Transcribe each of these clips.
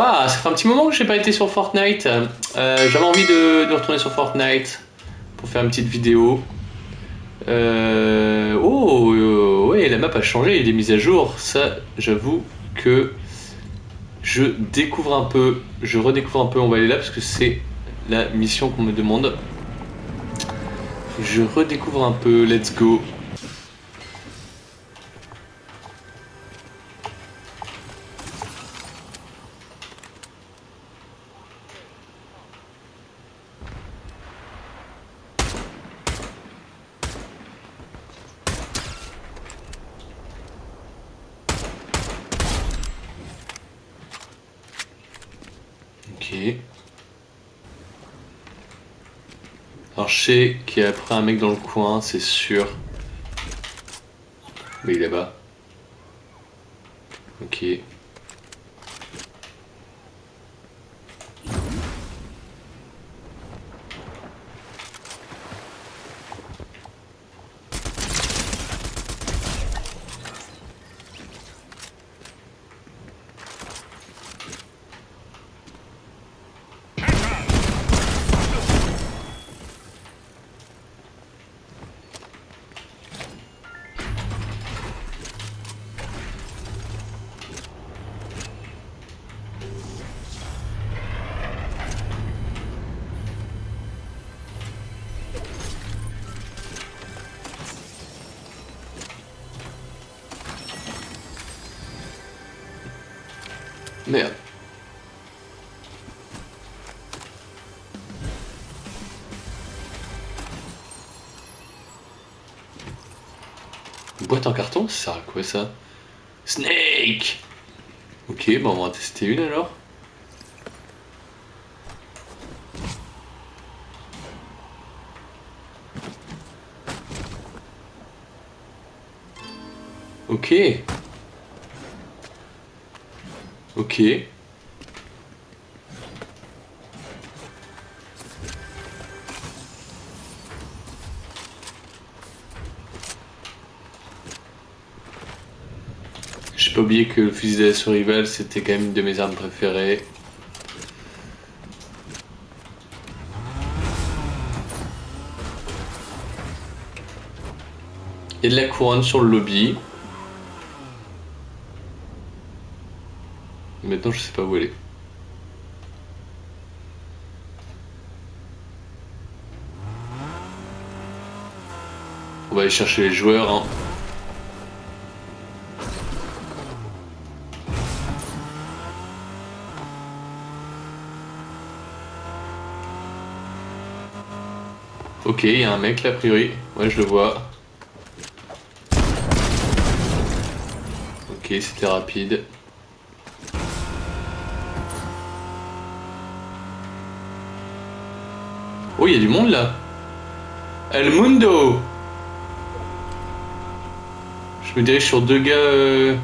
Waouh, ça fait un petit moment que j'ai pas été sur Fortnite. J'avais envie de retourner sur Fortnite pour faire une petite vidéo. Ouais, la map a changé, il y a des mises à jour. Ça, j'avoue que je découvre un peu, je redécouvre un peu. On va aller là parce que c'est la mission qu'on me demande. Je redécouvre un peu, let's go. Ok. Alors je sais qu'il y a après un mec dans le coin, c'est sûr. Mais il est là-bas. Ok. Merde. Une boîte en carton, ça sert à quoi ça? Snake! Ok, bon on va en tester une alors. Ok. Ok. J'ai pas oublié que le fusil d'assaut rival c'était quand même une de mes armes préférées. Il y a de la couronne sur le lobby. Maintenant je sais pas où elle est. On va aller chercher les joueurs hein. Ok, il y a un mec là a priori. Ouais je le vois. Ok, c'était rapide. Oh, il y a du monde là. El Mundo. Je me dirige sur deux gars.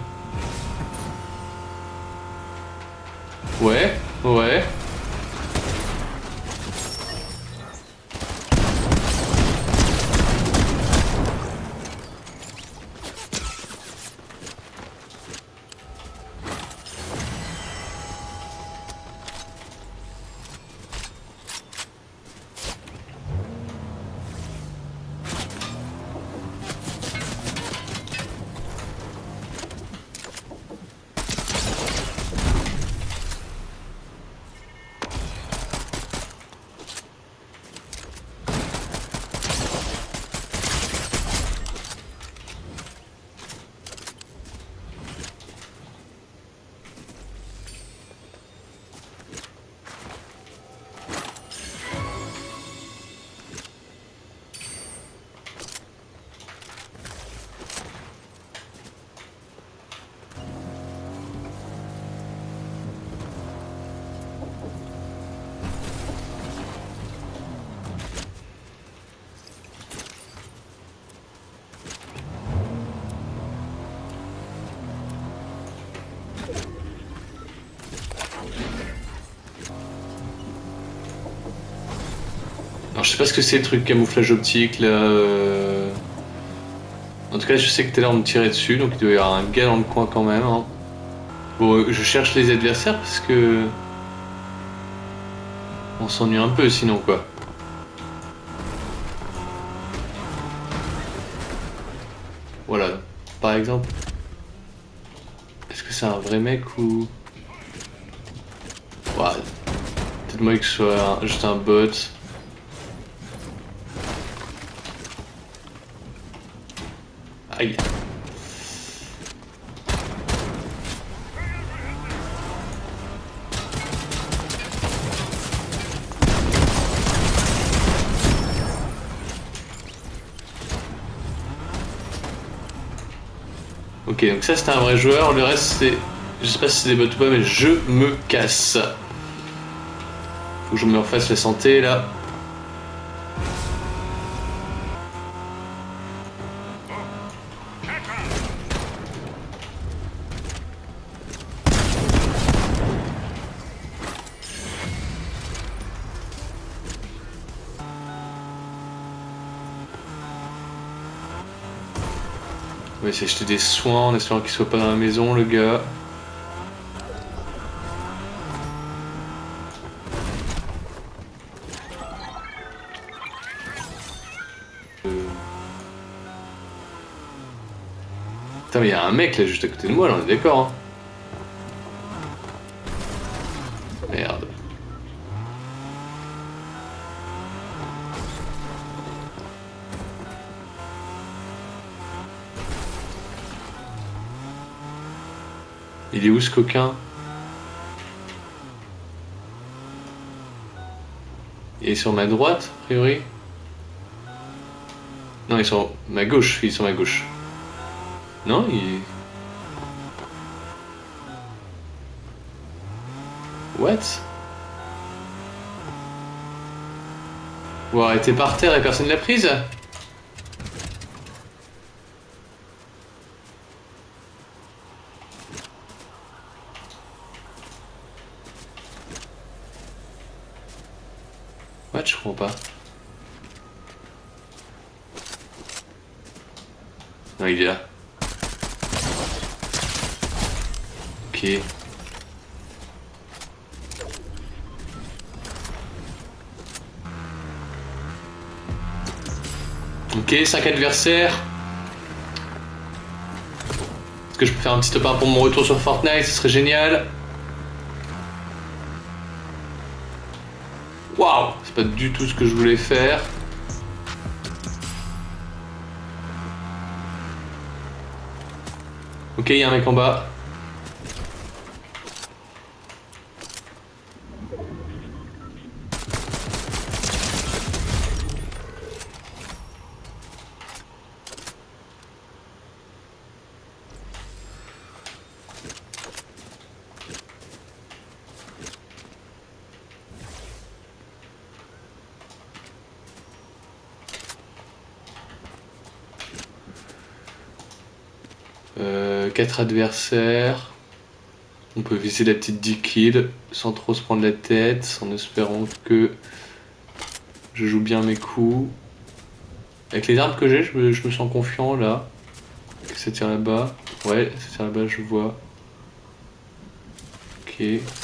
Ouais, ouais. Alors je sais pas ce que c'est le truc camouflage optique là. En tout cas je sais que tout à l'heure on me tirait dessus donc il doit y avoir un gars dans le coin quand même. Hein. Bon, je cherche les adversaires parce que... On s'ennuie un peu sinon quoi. Voilà, par exemple. Est-ce que c'est un vrai mec ou... Ouais. Peut-être moi que ce soit juste un bot. Aïe. Ok, donc ça c'était un vrai joueur, le reste c'est... Je sais pas si c'est des bots ou pas, mais je me casse. Faut que je me refasse la santé là. On va essayer d'acheter des soins en espérant qu'il soit pas dans la maison le gars. Putain mais y'a un mec là juste à côté de moi là, on est d'accord hein. Merde. Il est où ce coquin? Il est sur ma droite, a priori? Non, il est sur ma gauche, il est sur ma gauche. Non, il... What? Vous arrêtez par terre et personne l'a prise? What? Je comprends pas. Non, il est là. Ok. Ok, 5 adversaires. Est-ce que je peux faire un petit top 1 pour mon retour sur Fortnite? Ce serait génial. Waouh! C'est pas du tout ce que je voulais faire. Ok, il y a un mec en bas. Quatre adversaires. On peut viser la petite 10 kills sans trop se prendre la tête, en espérant que je joue bien mes coups. Avec les armes que j'ai, je me sens confiant là. Ça tire là-bas. Ouais, ça tire là-bas, je vois. Ok.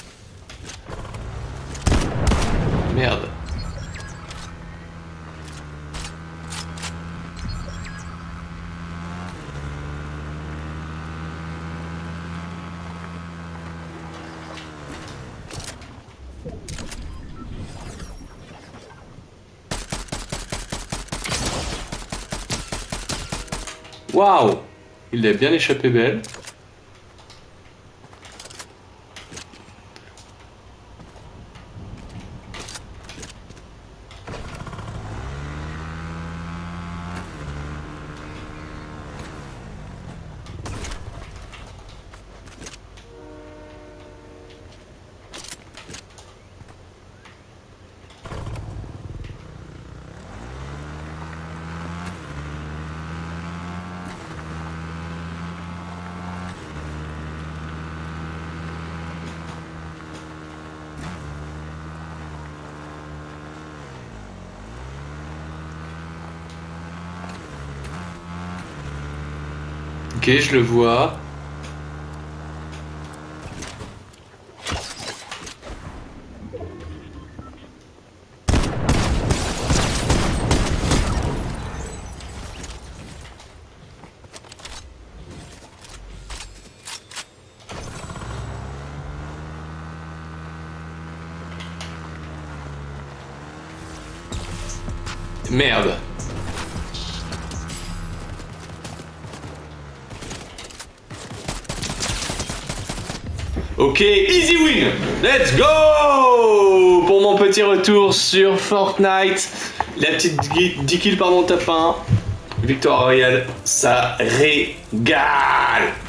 Merde. Waouh! Il a bien échappé belle. Ok, je le vois. Merde. Ok, easy win. Let's go. Pour mon petit retour sur Fortnite. La petite 10 kills, pardon, top 1. Victoire royale, ça régale.